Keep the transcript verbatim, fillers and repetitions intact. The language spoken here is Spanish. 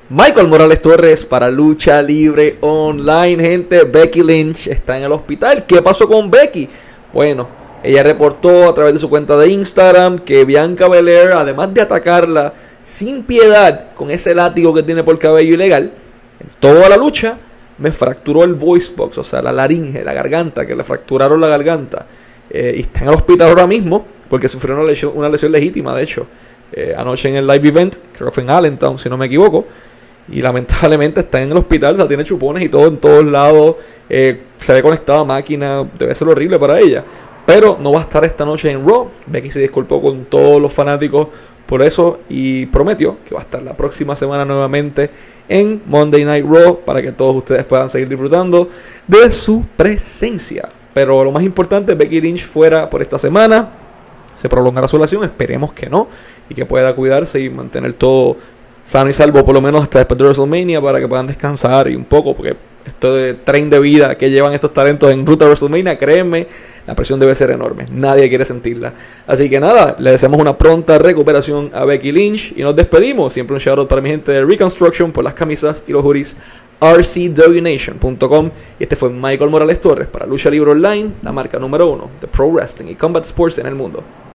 Michael Morales Torres para Lucha Libre Online. Gente, Becky Lynch está en el hospital. ¿Qué pasó con Becky? Bueno, ella reportó a través de su cuenta de Instagram que Bianca Belair, además de atacarla sin piedad con ese látigo que tiene por cabello ilegal, en toda la lucha me fracturó el voice box, o sea, la laringe, la garganta, que le fracturaron la garganta. Eh, y está en el hospital ahora mismo porque sufrió una lesión, una lesión legítima, de hecho. Eh, anoche en el live event, creo que fue en Allentown, si no me equivoco. Y lamentablemente está en el hospital, o sea, tiene chupones y todo en todos lados. Eh, se ve conectada a máquina, debe ser horrible para ella. Pero no va a estar esta noche en Raw. Becky se disculpó con todos los fanáticos por eso y prometió que va a estar la próxima semana nuevamente en Monday Night Raw para que todos ustedes puedan seguir disfrutando de su presencia. Pero lo más importante, Becky Lynch fuera por esta semana. Se prolongará su relación, esperemos que no, y que pueda cuidarse y mantener todo sano y salvo por lo menos hasta después de WrestleMania para que puedan descansar y un poco, porque esto de tren de vida que llevan estos talentos en ruta a WrestleMania, créanme, la presión debe ser enorme, nadie quiere sentirla. Así que nada, le deseamos una pronta recuperación a Becky Lynch y nos despedimos. Siempre un shout out para mi gente de Reconstruction por las camisas y los hoodies, R C W Nation punto com. Y este fue Michael Morales Torres para Lucha Libre Online, la marca número uno de Pro Wrestling y Combat Sports en el mundo.